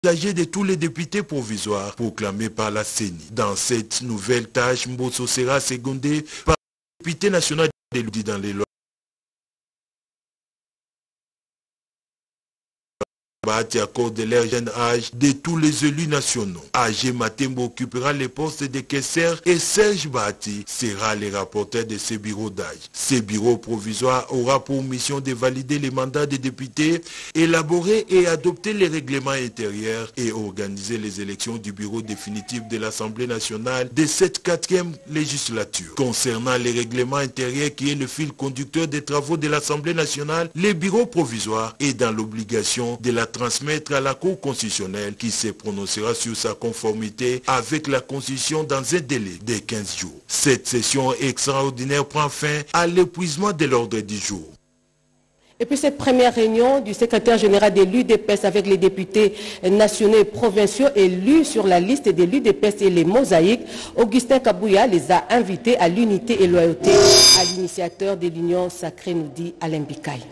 engagé de tous les députés provisoires proclamés par la CENI. Dans cette nouvelle tâche, Mbosso sera secondé par le député national de l'UDI dans les lois. Bahati accorde leur jeune âge de tous les élus nationaux. Agé Matembo occupera les postes de Kesser et Serge Bahati sera le rapporteur de ce bureau d'âge. Ce bureau provisoire aura pour mission de valider les mandats des députés, élaborer et adopter les règlements intérieurs et organiser les élections du bureau définitif de l'Assemblée nationale de cette 4e législature. Concernant les règlements intérieurs qui est le fil conducteur des travaux de l'Assemblée nationale, le bureau provisoire est dans l'obligation de la transmettre à la Cour constitutionnelle qui se prononcera sur sa conformité avec la Constitution dans un délai de 15 jours. Cette session extraordinaire prend fin à l'épuisement de l'ordre du jour. Et puis cette première réunion du secrétaire général de l'UDPS avec les députés nationaux et provinciaux élus sur la liste de l'UDPS et les mosaïques, Augustin Kabouya les a invités à l'unité et loyauté à l'initiateur de l'Union sacrée, nous dit Alain Bikaï.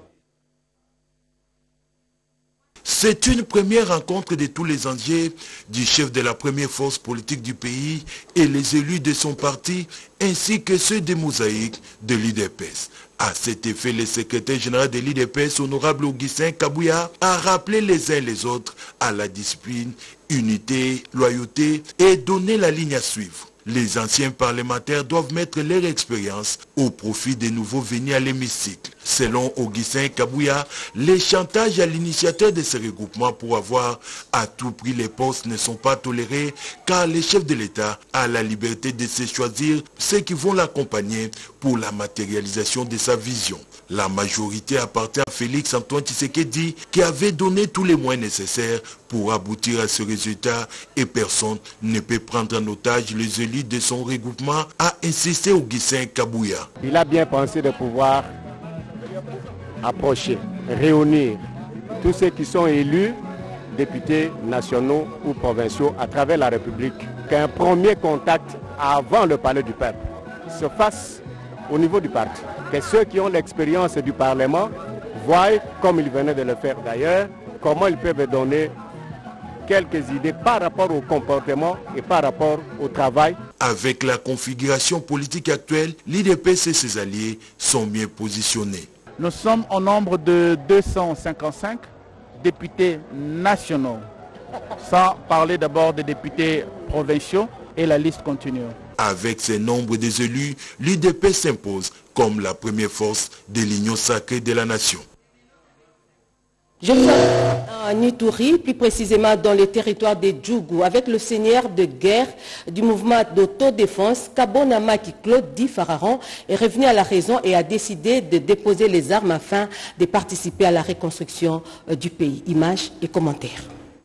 C'est une première rencontre de tous les enjeux du chef de la première force politique du pays et les élus de son parti, ainsi que ceux des mosaïques de l'UDPS. À cet effet, le secrétaire général de l'UDPS, honorable Augustin Kabouya, a rappelé les uns les autres à la discipline, unité, loyauté et donné la ligne à suivre. Les anciens parlementaires doivent mettre leur expérience au profit des nouveaux venus à l'hémicycle. Selon Augustin Kabouya, les chantages à l'initiateur de ce regroupement pour avoir à tout prix les postes ne sont pas tolérés car le chef de l'État a la liberté de se choisir ceux qui vont l'accompagner pour la matérialisation de sa vision. La majorité appartient à Félix Antoine Tshisekedi qui avait donné tous les moyens nécessaires pour aboutir à ce résultat et personne ne peut prendre en otage les élus de son regroupement, a insisté Augustin Kabouya. Il a bien pensé de pouvoir approcher, réunir tous ceux qui sont élus, députés nationaux ou provinciaux à travers la République, qu'un premier contact avant le palais du peuple se fasse au niveau du parti. Que ceux qui ont l'expérience du Parlement voient, comme ils venaient de le faire d'ailleurs, comment ils peuvent donner quelques idées par rapport au comportement et par rapport au travail. Avec la configuration politique actuelle, l'UDPS et ses alliés sont mieux positionnés. Nous sommes au nombre de 255 députés nationaux, sans parler d'abord des députés provinciaux, et la liste continue. Avec ce nombre des élus, l'UDPS s'impose comme la première force de l'Union sacrée de la nation. Je suis à Nitouri, plus précisément dans le territoire de Djougou, avec le seigneur de guerre du mouvement d'autodéfense, Kabona Maki Claude Di Fararon, est revenu à la raison et a décidé de déposer les armes afin de participer à la reconstruction du pays. Images et commentaires.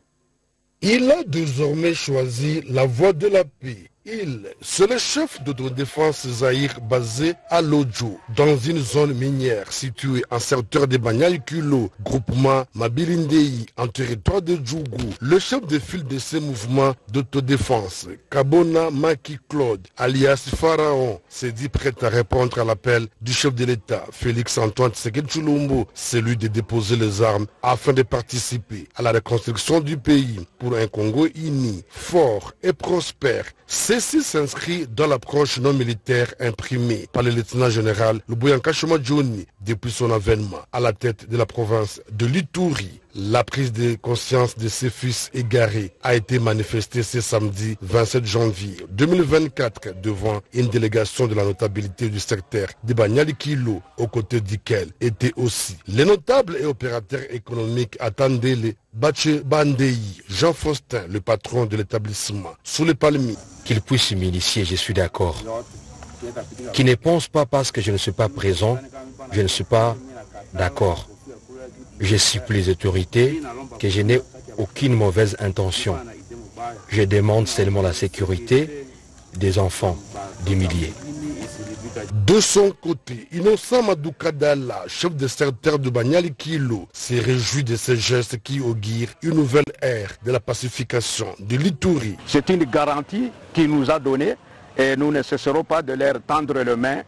Il a désormais choisi la voie de la paix. C'est le chef d'autodéfense Zahir basé à Lodjo, dans une zone minière située en secteur de Banyai-Kulo, groupement Mabilindei, en territoire de Djougou. Le chef de file de ces mouvements d'autodéfense, Kabona Maki Claude, alias Pharaon, s'est dit prêt à répondre à l'appel du chef de l'État, Félix Antoine Tshisekedi Tshilombo, celui de déposer les armes afin de participer à la reconstruction du pays pour un Congo uni, fort et prospère. Ceci s'inscrit dans l'approche non militaire imprimée par le lieutenant-général Luboyanka Johnny depuis son avènement à la tête de la province de l'Ituri. La prise de conscience de ses fils égarés a été manifestée ce samedi 27 janvier 2024 devant une délégation de la notabilité du secteur de Banyali-Kilo, aux côtés duquel étaient aussi les notables et opérateurs économiques Atandele Bache Bandei, Jean Faustin, le patron de l'établissement, sous les palmiers. Qu'il puisse m'initier, je suis d'accord. Qui ne pense pas parce que je ne suis pas présent, je ne suis pas d'accord. Je supplie les autorités que je n'ai aucune mauvaise intention. Je demande seulement la sécurité des enfants, des milliers. De son côté, Innocent Madoukadala, chef de secteur de Banyali-Kilo, s'est réjoui de ces gestes qui augurent une nouvelle ère de la pacification de l'Ituri. C'est une garantie qu'il nous a donnée et nous ne cesserons pas de leur tendre les mains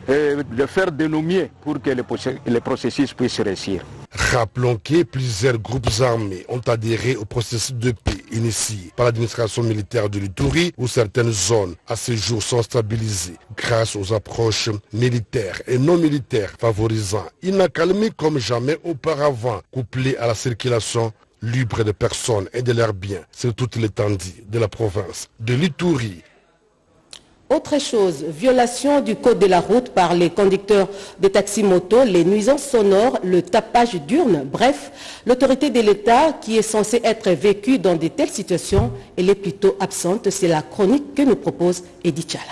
et de faire dénomier pour que les processus puissent réussir. Rappelons que plusieurs groupes armés ont adhéré au processus de paix initié par l'administration militaire de l'Ituri, où certaines zones à ce jour sont stabilisées grâce aux approches militaires et non militaires favorisant une accalmie comme jamais auparavant, couplée à la circulation libre de personnes et de leurs biens sur toute l'étendue de la province de l'Ituri. Autre chose, violation du code de la route par les conducteurs de taxi-moto, les nuisances sonores, le tapage d'urnes, bref, l'autorité de l'État qui est censée être vécue dans de telles situations, elle est plutôt absente. C'est la chronique que nous propose Edith Chala.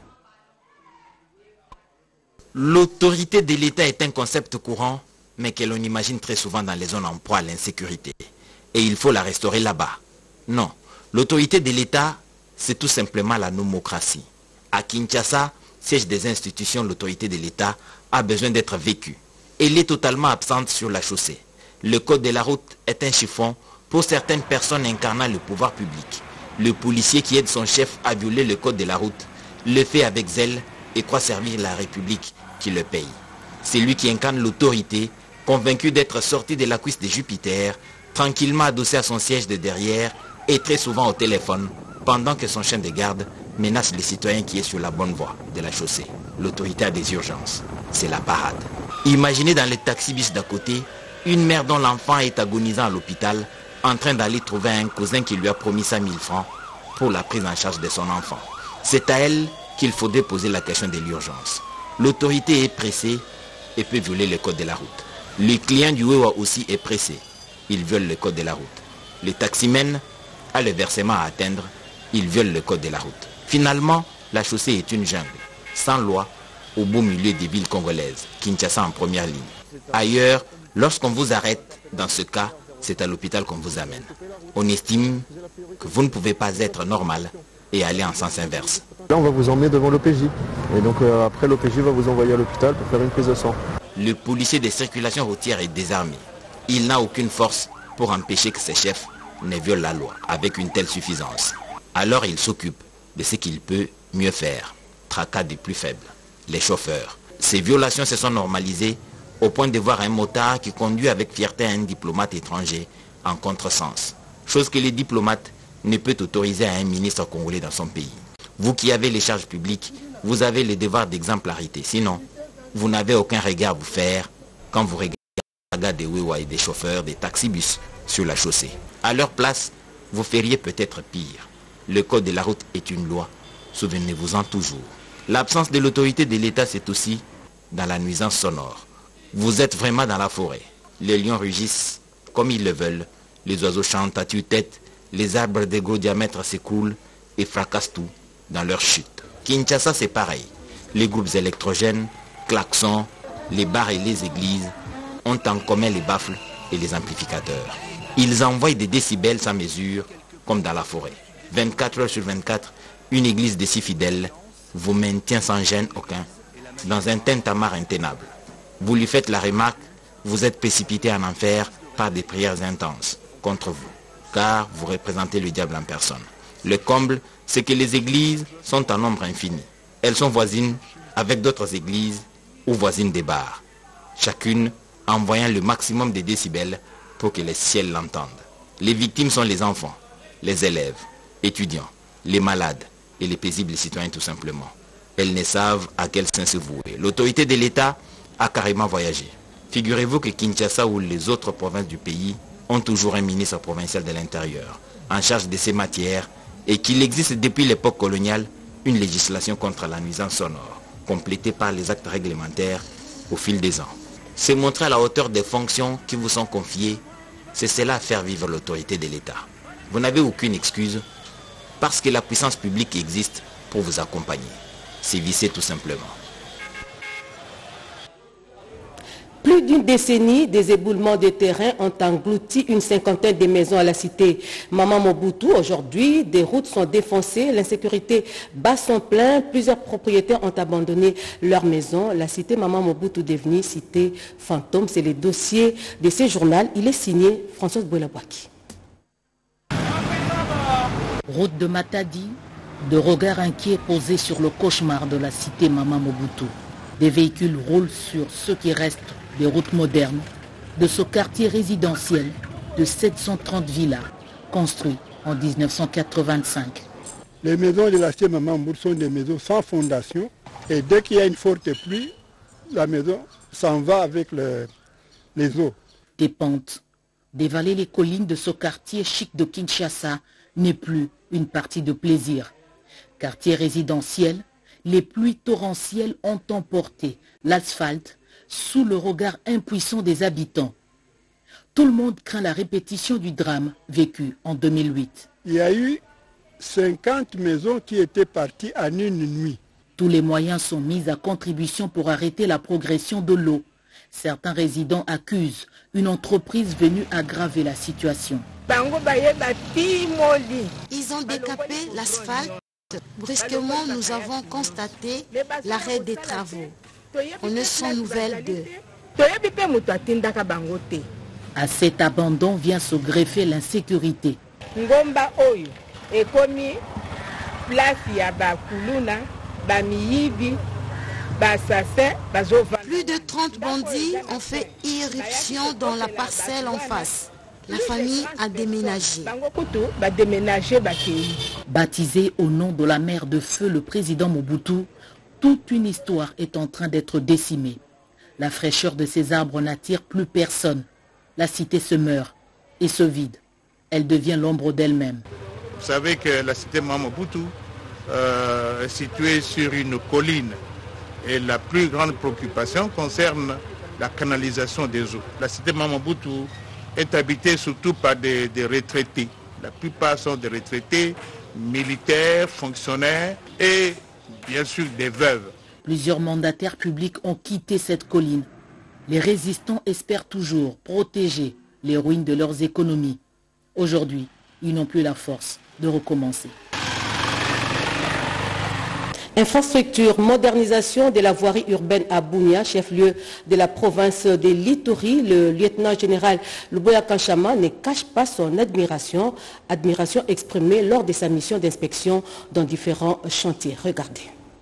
L'autorité de l'État est un concept courant, mais que l'on imagine très souvent dans les zones en proie à l'insécurité. Et il faut la restaurer là-bas. Non, l'autorité de l'État, c'est tout simplement la nomocratie. À Kinshasa, siège des institutions, l'autorité de l'État a besoin d'être vécue. Elle est totalement absente sur la chaussée. Le code de la route est un chiffon pour certaines personnes incarnant le pouvoir public. Le policier qui aide son chef à violer le code de la route le fait avec zèle et croit servir la République qui le paye. C'est lui qui incarne l'autorité, convaincu d'être sorti de la cuisse de Jupiter, tranquillement adossé à son siège de derrière et très souvent au téléphone, pendant que son chien de garde menace les citoyens qui est sur la bonne voie de la chaussée. L'autorité a des urgences. C'est la parade. Imaginez dans le taxi-bus d'à côté, une mère dont l'enfant est agonisant à l'hôpital, en train d'aller trouver un cousin qui lui a promis 5 000 francs pour la prise en charge de son enfant. C'est à elle qu'il faudrait poser la question de l'urgence. L'autorité est pressée et peut violer le code de la route. Le client du Wewa aussi est pressé. Il viole le code de la route. Le taximène a le versement à atteindre. Il viole le code de la route. Finalement, la chaussée est une jungle, sans loi, au beau milieu des villes congolaises, Kinshasa en première ligne. Ailleurs, lorsqu'on vous arrête, dans ce cas, c'est à l'hôpital qu'on vous amène. On estime que vous ne pouvez pas être normal et aller en sens inverse. Là, on va vous emmener devant l'OPJ. Et donc après, l'OPJ va vous envoyer à l'hôpital pour faire une prise de sang. Le policier de circulation routière est désarmé. Il n'a aucune force pour empêcher que ses chefs ne violent la loi avec une telle suffisance. Alors il s'occupe de ce qu'il peut mieux faire. Tracas des plus faibles, les chauffeurs. Ces violations se sont normalisées au point de voir un motard qui conduit avec fierté un diplomate étranger en contresens. Chose que les diplomates ne peuvent autoriser à un ministre congolais dans son pays. Vous qui avez les charges publiques, vous avez le devoir d'exemplarité. Sinon, vous n'avez aucun regard à vous faire quand vous regardez des Wewa et des chauffeurs des taxibus sur la chaussée. À leur place, vous feriez peut-être pire. Le code de la route est une loi. Souvenez-vous-en toujours. L'absence de l'autorité de l'État, c'est aussi dans la nuisance sonore. Vous êtes vraiment dans la forêt. Les lions rugissent comme ils le veulent. Les oiseaux chantent à tue-tête. Les arbres de gros diamètre s'écoulent et fracassent tout dans leur chute. Kinshasa, c'est pareil. Les groupes électrogènes, klaxons, les bars et les églises ont en commun les baffles et les amplificateurs. Ils envoient des décibels sans mesure, comme dans la forêt. 24 heures sur 24, une église de si fidèles vous maintient sans gêne aucun, dans un tintamarre intenable. Vous lui faites la remarque, vous êtes précipité en enfer par des prières intenses contre vous, car vous représentez le diable en personne. Le comble, c'est que les églises sont en nombre infini. Elles sont voisines avec d'autres églises ou voisines des bars, chacune envoyant le maximum de décibels pour que les ciels l'entendent. Les victimes sont les enfants, les élèves, étudiants, les malades et les paisibles citoyens tout simplement. Elles ne savent à quel sens se vouer. L'autorité de l'État a carrément voyagé. Figurez-vous que Kinshasa ou les autres provinces du pays ont toujours un ministre provincial de l'Intérieur en charge de ces matières et qu'il existe depuis l'époque coloniale une législation contre la nuisance sonore, complétée par les actes réglementaires au fil des ans. Se montrer à la hauteur des fonctions qui vous sont confiées, c'est cela faire vivre l'autorité de l'État. Vous n'avez aucune excuse parce que la puissance publique existe pour vous accompagner. Sévissez tout simplement. Plus d'une décennie, des éboulements de terrain ont englouti une cinquantaine de maisons à la cité Maman Mobutu. Aujourd'hui, des routes sont défoncées, l'insécurité bat son plein. Plusieurs propriétaires ont abandonné leurs maisons. La cité Maman Mobutu devenue cité fantôme. C'est le dossier de ce journal. Il est signé François Bouelabouaki. Route de Matadi, de regards inquiets posés sur le cauchemar de la cité Maman Mobutu. Des véhicules roulent sur ce qui reste des routes modernes de ce quartier résidentiel de 730 villas construit en 1985. Les maisons de la cité Mamambour sont des maisons sans fondation et dès qu'il y a une forte pluie, la maison s'en va avec les eaux. Des pentes, dévaler les collines de ce quartier chic de Kinshasa n'est plus une partie de plaisir. Quartier résidentiel, les pluies torrentielles ont emporté l'asphalte sous le regard impuissant des habitants. Tout le monde craint la répétition du drame vécu en 2008. Il y a eu 50 maisons qui étaient parties en une nuit. Tous les moyens sont mis à contribution pour arrêter la progression de l'eau. Certains résidents accusent une entreprise venue aggraver la situation. Ils ont décapé l'asphalte. Brusquement, nous avons constaté l'arrêt des travaux. On ne sent nouvelle d'eux. À cet abandon vient se greffer l'insécurité. Plus de 30 bandits ont fait irruption dans la parcelle en face. La famille a déménagé. Baptisé au nom de la mère de feu, le président Mobutu, toute une histoire est en train d'être décimée. La fraîcheur de ces arbres n'attire plus personne. La cité se meurt et se vide. Elle devient l'ombre d'elle-même. Vous savez que la cité Mobutu est située sur une colline et la plus grande préoccupation concerne la canalisation des eaux. La cité Mobutu est habitée surtout par des retraités. La plupart sont des retraités militaires, fonctionnaires et bien sûr des veuves. Plusieurs mandataires publics ont quitté cette colline. Les résistants espèrent toujours protéger les ruines de leurs économies. Aujourd'hui, ils n'ont plus la force de recommencer. Infrastructure, modernisation de la voirie urbaine à Bunia, chef-lieu de la province de l'Ituri, le lieutenant-général Luboya Kanchama ne cache pas son admiration exprimée lors de sa mission d'inspection dans différents chantiers. Regardez.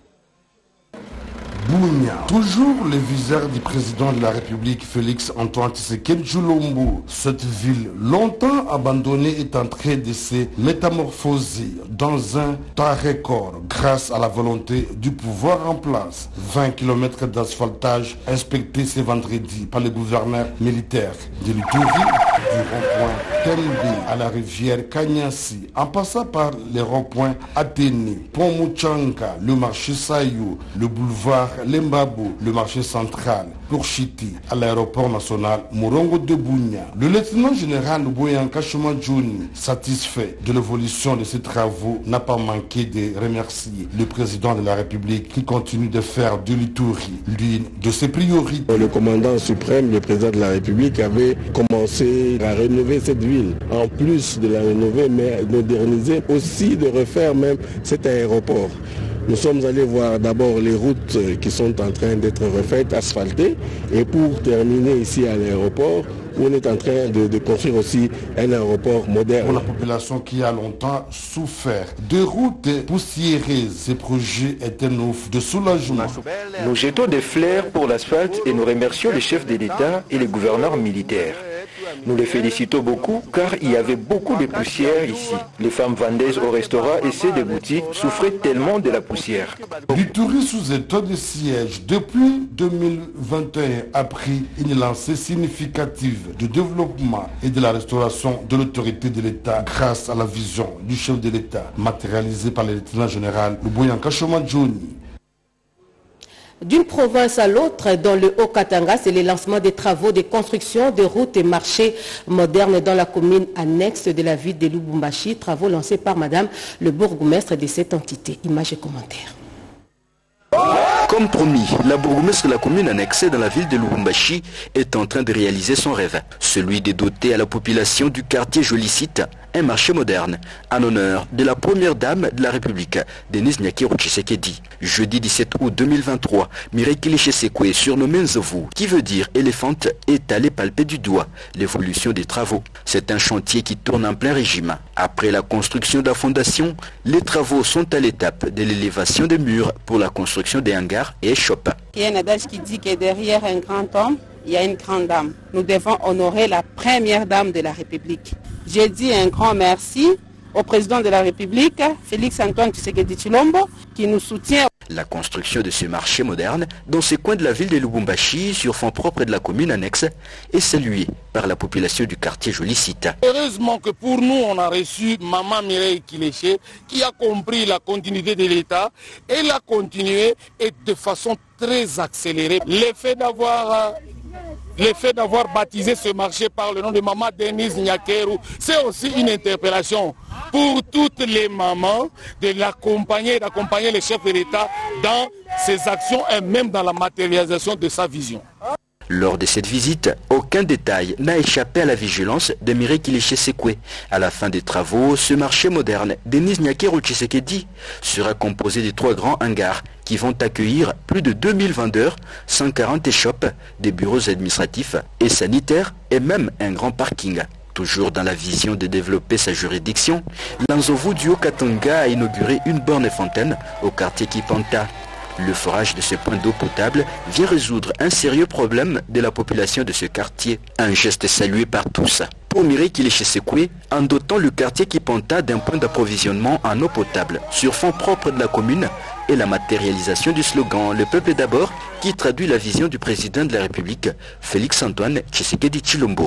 Bunia, toujours le viseur du président de la République Félix Antoine Tshisekedi Tshilombo. Cette ville longtemps abandonnée est en train de se métamorphoser dans un temps record grâce à la volonté du pouvoir en place. 20 km d'asphaltage inspectés ce vendredi par le gouverneur militaire de l'Ituri, du rond-point Tembe à la rivière Kanyasi, en passant par les ronds-points Athénée, Pont Muchanga, le marché Sayou, le boulevard Lembabo, le marché central, pour Chiti, à l'aéroport national Morongo de Bunia. Le lieutenant général Luboya Nkashama Djouni, satisfait de l'évolution de ces travaux, n'a pas manqué de remercier le président de la République qui continue de faire de l'Ituri l'une de ses priorités. Le commandant suprême, le président de la République, avait commencé à rénover cette ville. En plus de la rénover, mais moderniser, aussi de refaire même cet aéroport. Nous sommes allés voir d'abord les routes qui sont en train d'être refaites, asphaltées, et pour terminer ici à l'aéroport, on est en train de construire aussi un aéroport moderne. Pour la population qui a longtemps souffert de routes poussiéreuses, ce projet est un offre de soulagement. Nous jetons des fleurs pour l'asphalte et nous remercions les chefs de l'État et les gouverneurs militaires. Nous les félicitons beaucoup car il y avait beaucoup de poussière ici. Les femmes vendeuses au restaurant et ceux des boutiques souffraient tellement de la poussière. L'Ituri sous état de siège depuis 2021 a pris une lancée significative de développement et de la restauration de l'autorité de l'État grâce à la vision du chef de l'État matérialisée par le lieutenant général Luboya Nkashama Djouni. D'une province à l'autre, dans le Haut-Katanga, c'est le lancement des travaux de construction de routes et marchés modernes dans la commune annexe de la ville de Lubumbashi, travaux lancés par Madame le bourgmestre de cette entité. Images et commentaires. Comme promis, la bourgmestre de la commune annexée dans la ville de Lubumbashi est en train de réaliser son rêve, celui de doter à la population du quartier Jolicite un marché moderne en honneur de la première dame de la République, Denise Nyakero Tshisekedi. Jeudi 17 août 2023, Mireille Kilishe Sekwe, surnommée Nzovu, qui veut dire éléphante, est allée palper du doigt l'évolution des travaux. C'est un chantier qui tourne en plein régime. Après la construction de la fondation, les travaux sont à l'étape de l'élévation des murs pour la construction des hangars et échoppes. Il y a un adage qui dit que derrière un grand homme, il y a une grande dame. Nous devons honorer la première dame de la République. J'ai dit un grand merci au président de la République, Félix Antoine Tshisekedi Tshilombo, qui nous soutient. La construction de ce marché moderne, dans ce coin de la ville de Lubumbashi, sur fonds propres de la commune annexe, est saluée par la population du quartier Jolicite. Heureusement que pour nous, on a reçu Maman Mireille Kilishe, qui a compris la continuité de l'État et l'a continué et de façon très accélérée. L'effet d'avoir baptisé ce marché par le nom de Maman Denise Nyakero, c'est aussi une interpellation pour toutes les mamans de l'accompagner, d'accompagner les chefs de l'État dans ses actions et même dans la matérialisation de sa vision. Lors de cette visite, aucun détail n'a échappé à la vigilance de Mireille Kilishe Sekwe. À la fin des travaux, ce marché moderne, Denise Nyakero Tshisekedi, sera composé de 3 grands hangars qui vont accueillir plus de 2000 vendeurs, 140 échoppes, des bureaux administratifs et sanitaires et même un grand parking. Toujours dans la vision de développer sa juridiction, l'Anzovu du Haut-Katanga a inauguré une borne fontaine au quartier Kipanta. Le forage de ce point d'eau potable vient résoudre un sérieux problème de la population de ce quartier. Un geste salué par tous. Pour Mireille Kilishe Sekwe, en dotant le quartier Kipanta d'un point d'approvisionnement en eau potable sur fonds propres de la commune et la matérialisation du slogan « Le peuple d'abord » qui traduit la vision du président de la République, Félix Antoine Tshisekedi Tshilombo.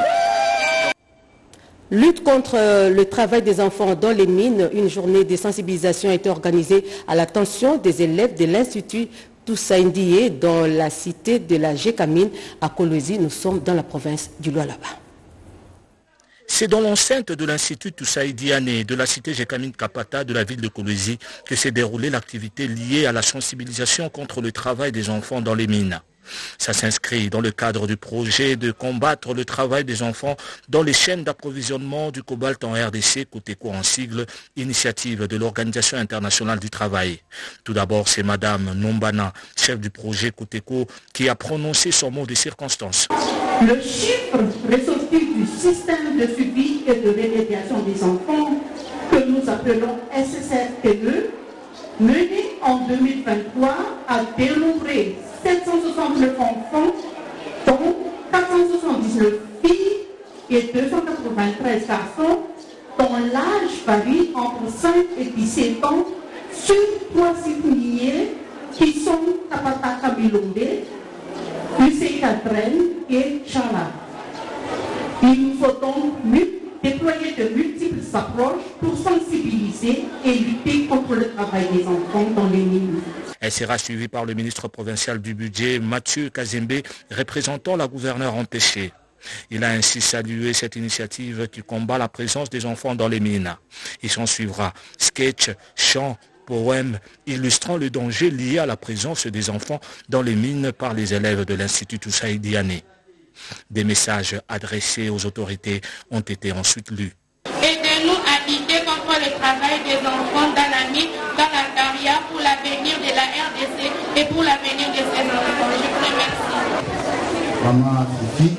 Lutte contre le travail des enfants dans les mines, une journée de sensibilisation a été organisée à l'attention des élèves de l'Institut Toussaint Ndiaye dans la cité de la Gécamine à Kolwezi. Nous sommes dans la province du Lualaba. C'est dans l'enceinte de l'Institut Toussaint Ndiaye de la cité Gécamine Kapata de la ville de Kolwezi que s'est déroulée l'activité liée à la sensibilisation contre le travail des enfants dans les mines. Ça s'inscrit dans le cadre du projet de combattre le travail des enfants dans les chaînes d'approvisionnement du cobalt en RDC, Coteco en sigle, initiative de l'Organisation internationale du travail. Tout d'abord, c'est Madame Nombana, chef du projet Coteco, qui a prononcé son mot de circonstance. Le chiffre ressorti du système de suivi et de remédiation des enfants, que nous appelons SSRTE, mené en 2023 a dénombré 769 enfants, dont 479 filles et 293 garçons, dont l'âge varie entre 5 et 17 ans, sur 3 sites miniers qui sont Tapataka Bilonde, Lycée Cadren et Chala. Il nous faut donc déployer de multiples approches pour sensibiliser et lutter contre le travail des enfants dans les mines. Elle sera suivie par le ministre provincial du budget, Mathieu Kazembe, représentant la gouverneure empêchée. Il a ainsi salué cette initiative qui combat la présence des enfants dans les mines. Il s'en suivra sketch, chants, poèmes illustrant le danger lié à la présence des enfants dans les mines par les élèves de l'Institut Toussaint Ndiaye. Des messages adressés aux autorités ont été ensuite lus. Aidez-nous à lutter contre le travail des enfants dans la mine, dans l'Altaria, pour l'avenir de la RDC et pour l'avenir de ces enfants. Je vous remercie. Maman Fifi,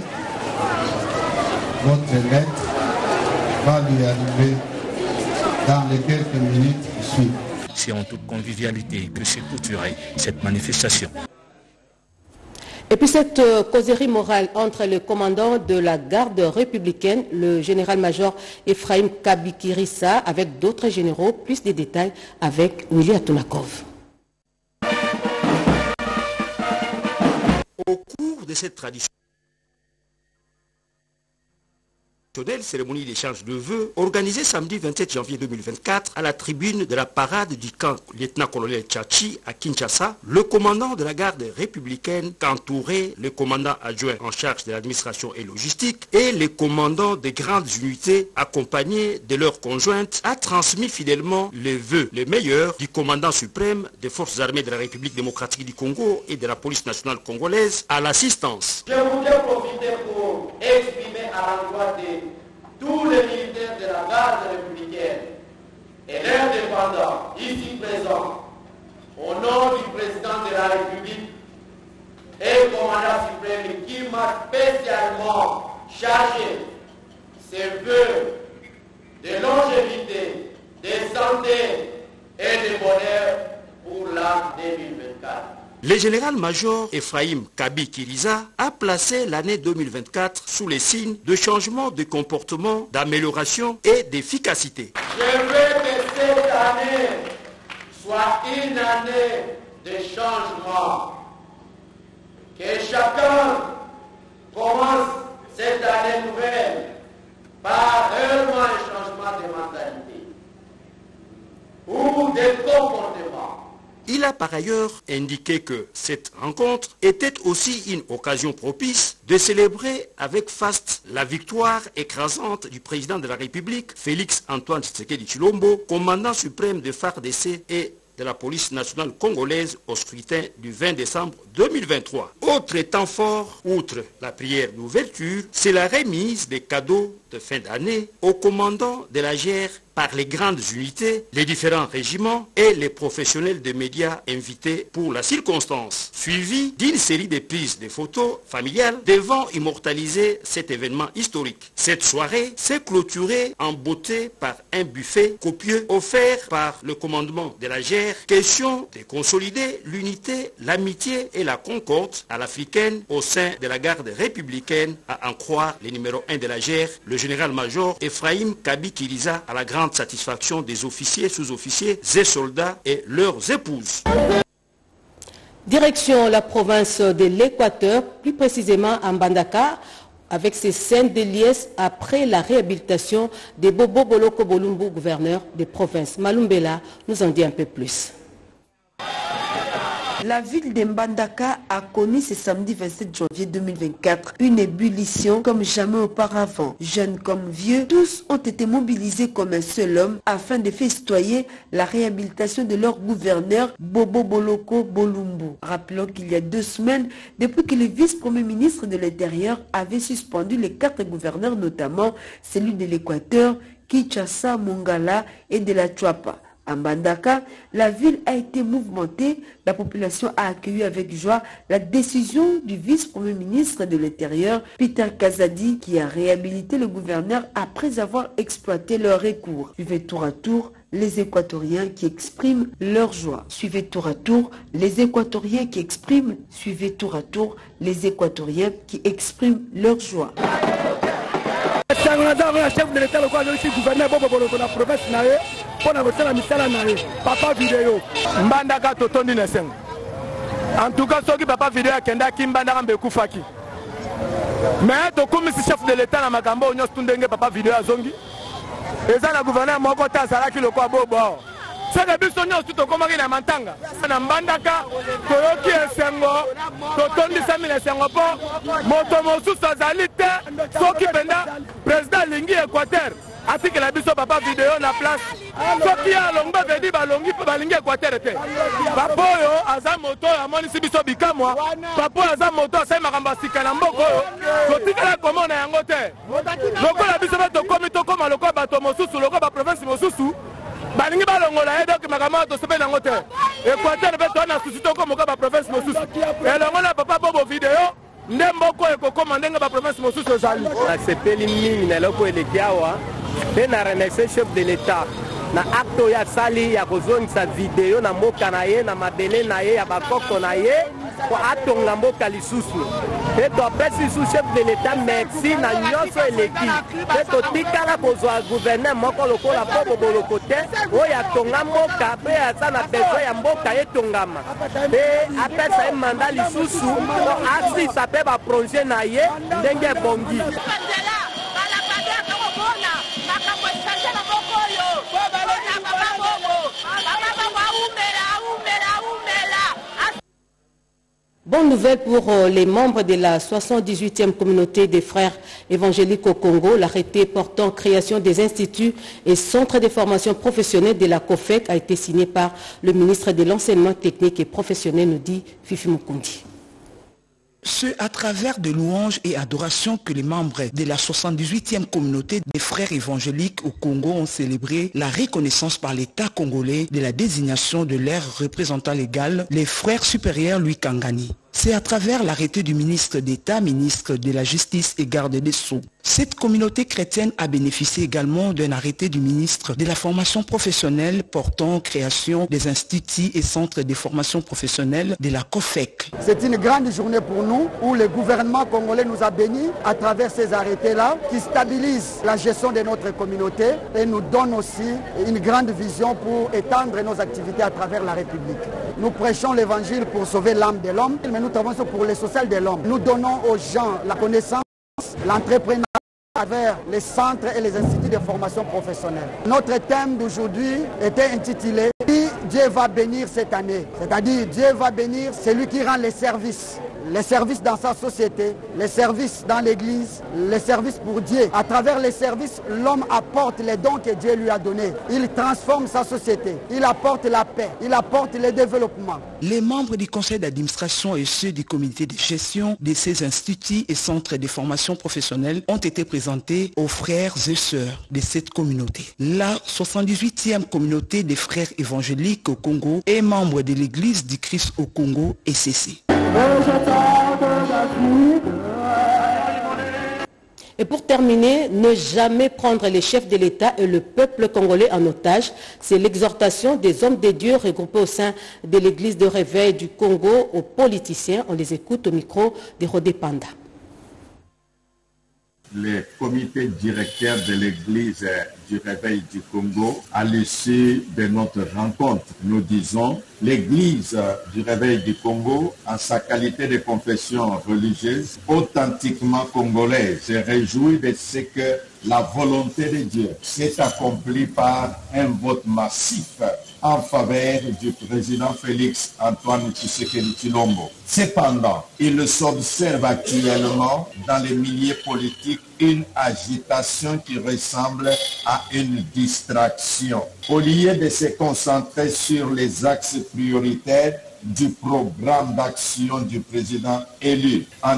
votre lettre va lui arriver dans les quelques minutes qui suivent. C'est en toute convivialité que s'est clôturée cette manifestation. Et puis cette causerie morale entre le commandant de la garde républicaine, le général-major Ephraim Kabikirissa, avec d'autres généraux, plus de détails avec Willy Atunakov. Au cours de cette tradition, cérémonie d'échange de vœux organisée samedi 27 janvier 2024 à la tribune de la parade du camp lieutenant-colonel Tchachi à Kinshasa, le commandant de la garde républicaine qu'entourait le commandant adjoint en charge de l'administration et logistique et les commandants des grandes unités accompagnés de leurs conjointes a transmis fidèlement les vœux les meilleurs du commandant suprême des forces armées de la République démocratique du Congo et de la police nationale congolaise à l'assistance. Je voudrais profiter pour exprimer à l'endroit de tous les militaires de la garde garde républicaine et leurs dépendants ici présents, au nom du président de la République et commandant suprême qui m'a spécialement chargé ses vœux de longévité, de santé et de bonheur pour l'an 2024. Le général-major Ephraim Kabi Kiriza a placé l'année 2024 sous les signes de changement de comportement, d'amélioration et d'efficacité. Je veux que cette année soit une année de changement. Que chacun commence cette année nouvelle par réellement un changement de mentalité ou de comportement. Il a par ailleurs indiqué que cette rencontre était aussi une occasion propice de célébrer avec faste la victoire écrasante du président de la République, Félix Antoine Tshisekedi Tshilombo, commandant suprême de FARDC et de la police nationale congolaise au scrutin du 20 décembre 2023. Autre temps fort, outre la prière d'ouverture, c'est la remise des cadeaux de fin d'année aux commandants de la GER par les grandes unités, les différents régiments et les professionnels des médias invités pour la circonstance, suivi d'une série de prises de photos familiales devant immortaliser cet événement historique. Cette soirée s'est clôturée en beauté par un buffet copieux offert par le commandement de la GER, question de consolider l'unité, l'amitié et la concorde à l'africaine au sein de la garde républicaine, à en croire le numéro 1 de la GER, le général-major Ephraim Kabi Kiriza, à la grande satisfaction des officiers, sous-officiers et soldats et leurs épouses. Direction la province de l'Équateur, plus précisément à Mbandaka, avec ses scènes de liesse après la réhabilitation de Bobo Boloko Bolumbu, gouverneur des provinces. Malumbela nous en dit un peu plus. La ville de Mbandaka a connu ce samedi 27 janvier 2024 une ébullition comme jamais auparavant. Jeunes comme vieux, tous ont été mobilisés comme un seul homme afin de festoyer la réhabilitation de leur gouverneur Bobo Boloko Bolumbu. Rappelons qu'il y a 2 semaines, depuis que le vice-premier ministre de l'Intérieur avait suspendu les 4 gouverneurs, notamment celui de l'Équateur, Kinshasa, Mongala et de la Chuapa. À Mbandaka, la ville a été mouvementée. La population a accueilli avec joie la décision du vice-premier ministre de l'Intérieur, Peter Kazadi, qui a réhabilité le gouverneur après avoir exploité leur recours. Suivez tour à tour les Équatoriens qui expriment leur joie. Suivez tour à tour les Équatoriens qui expriment. Suivez tour à tour les Équatoriens qui expriment leur joie. Chef de l'État local aussi gouverneur Bobo Boloko na province na ye pour na bosala misala na ye papa vidéo Mbandaka totondi na sengo. En tout cas soki papa vidéo akenda ki Mbandaka mbekufaki. Mais to comme si chef de l'État na makambo nyos tundenge papa vidéo azongi. Eza na gouverneur moko ta salaki lokwa bobo. Saka biso nyos to komaki na mantanga. Na Mbandaka toyoki esengo totondi samile sengo po moto mosusu azali te soki penda président lingi Équateur atiki la biso papa vidéo na place soki alongba vedi balongi balingi Équateur te papa oyo aza moto amonisi biso bikamwa papa aza moto asali makambo asika na mboka oyo totikala komona yango te lokola biso tokomi tokoma lokola bato mosusu lokola baprovince mosusu balingi balongola ye donc makambo tosepeli nango te Équateur mpe toa na susi tokomoka baprovince mosusu elongo na papa bobo vidéo nde mboko ekokoma ndenge baprovince mosusu ezali nasepeli mingi na eloko eleki awa mpe na remercie chef de l'État na acte oyo asali ya kozongisa video na mboka na ye na mabele na ye ya bakoko na ye po atonga mboka lisusu mpe topesi lisusu chef de l'État merci na nyonso eleki mpe totikala kozwa gouverneur moko lokola Bobo Boloko te oyo atonga mboka mpe aza na besoin ya mboka etongama mpe apesa ye manda lisusu po asisa mpe baprojet na ye ndenge ebongi. Bonne nouvelle pour les membres de la 78e communauté des frères évangéliques au Congo. L'arrêté portant création des instituts et centres de formation professionnelle de la COFEC a été signé par le ministre de l'Enseignement technique et professionnel, nous dit Fifi Mukundi. C'est à travers de louanges et adorations que les membres de la 78e communauté des frères évangéliques au Congo ont célébré la reconnaissance par l'État congolais de la désignation de leur représentant légal, les frères supérieurs Louis Kangani. C'est à travers l'arrêté du ministre d'État, ministre de la Justice et garde des Sceaux. Cette communauté chrétienne a bénéficié également d'un arrêté du ministre de la formation professionnelle portant création des instituts et centres de formation professionnelle de la COFEC. C'est une grande journée pour nous où le gouvernement congolais nous a bénis à travers ces arrêtés-là qui stabilisent la gestion de notre communauté et nous donnent aussi une grande vision pour étendre nos activités à travers la République. Nous prêchons l'évangile pour sauver l'âme de l'homme, mais nous travaillons pour le social de l'homme. Nous donnons aux gens la connaissance, l'entrepreneuriat à travers les centres et les instituts de formation professionnelle. Notre thème d'aujourd'hui était intitulé « Qui Dieu va bénir cette année ?» C'est-à-dire Dieu va bénir celui qui rend les services dans sa société, les services dans l'église, les services pour Dieu. À travers les services, l'homme apporte les dons que Dieu lui a donnés. Il transforme sa société, il apporte la paix, il apporte le développement. Les membres du conseil d'administration et ceux du comité de gestion de ces instituts et centres de formation professionnelle ont été présentés aux frères et sœurs de cette communauté. La 78e communauté des frères évangéliques au Congo est membre de l'église du Christ au Congo ECC. Et pour terminer, ne jamais prendre les chefs de l'État et le peuple congolais en otage. C'est l'exhortation des hommes de Dieu regroupés au sein de l'église de réveil du Congo aux politiciens. On les écoute au micro de Rodé Panda. Les comités directeurs de l'église du réveil du Congo, à l'issue de notre rencontre, nous disons, l'église du réveil du Congo, en sa qualité de confession religieuse, authentiquement congolaise, se réjouit de ce que la volonté de Dieu s'est accomplie par un vote massif en faveur du président Félix Antoine Tshisekedi Tshilombo. Cependant, il s'observe actuellement dans les milieux politiques une agitation qui ressemble à une distraction. Au lieu de se concentrer sur les axes prioritaires du programme d'action du président élu en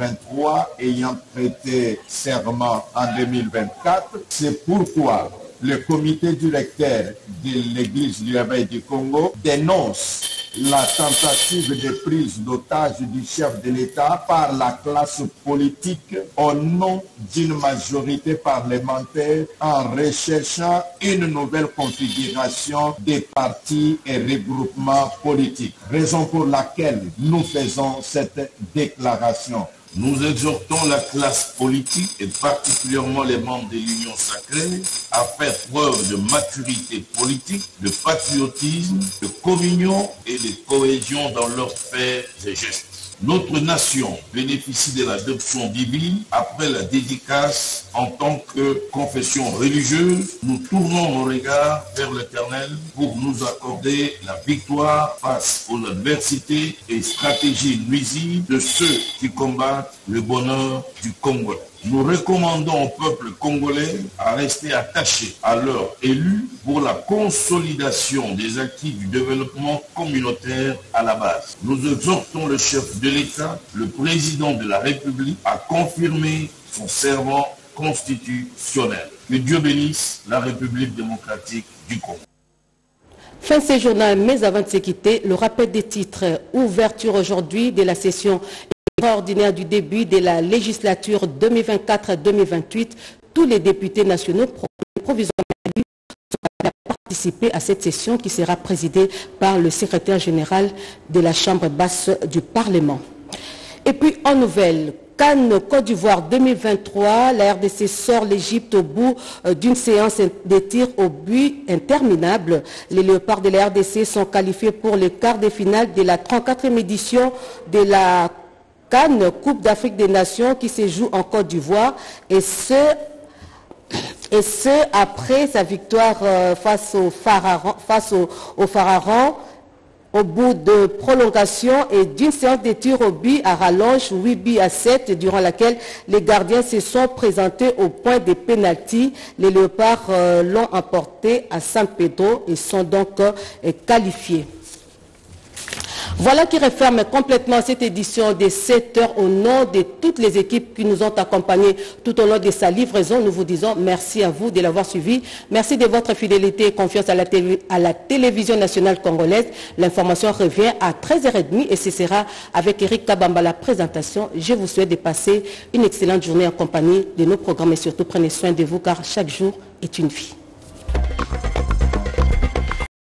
2023 ayant prêté serment en 2024, c'est pourquoi le comité directeur de l'église du réveil du Congo dénonce la tentative de prise d'otage du chef de l'État par la classe politique au nom d'une majorité parlementaire en recherchant une nouvelle configuration des partis et regroupements politiques. Raison pour laquelle nous faisons cette déclaration. Nous exhortons la classe politique et particulièrement les membres de l'Union sacrée à faire preuve de maturité politique, de patriotisme, de communion et de cohésion dans leurs faits et gestes. Notre nation bénéficie de l'adoption divine après la dédicace en tant que confession religieuse. Nous tournons nos regards vers l'Éternel pour nous accorder la victoire face aux adversités et stratégies nuisibles de ceux qui combattent le bonheur du Congo. Nous recommandons au peuple congolais à rester attaché à leurs élus pour la consolidation des acquis du développement communautaire à la base. Nous exhortons le chef de l'État, le président de la République, à confirmer son serment constitutionnel. Que Dieu bénisse la République démocratique du Congo. Fin de ce journal, mais avant de se quitter, le rappel des titres. Ouverture aujourd'hui de la session extraordinaire du début de la législature 2024-2028. Tous les députés nationaux provisoirement élus sont appelés à participer à cette session qui sera présidée par le secrétaire général de la Chambre basse du Parlement. Et puis en nouvelle, Cannes Côte d'Ivoire 2023, la RDC sort l'Égypte au bout d'une séance de tirs au but interminable. Les Léopards de la RDC sont qualifiés pour les quarts de finale de la 34e édition de la Cannes Coupe d'Afrique des Nations qui se joue en Côte d'Ivoire et ce après sa victoire face au Pharaon. Au bout de prolongation et d'une séance de tirs au but à rallonge 8 buts à 7, durant laquelle les gardiens se sont présentés au point des pénaltys. Les Léopards l'ont emporté à San Pedro et sont donc qualifiés. Voilà qui referme complètement cette édition de 7 heures. Au nom de toutes les équipes qui nous ont accompagnés tout au long de sa livraison, nous vous disons merci à vous de l'avoir suivi. Merci de votre fidélité et confiance à la télévision nationale congolaise. L'information revient à 13h30 et ce sera avec Eric Kabamba la présentation. Je vous souhaite de passer une excellente journée en compagnie de nos programmes et surtout prenez soin de vous car chaque jour est une vie.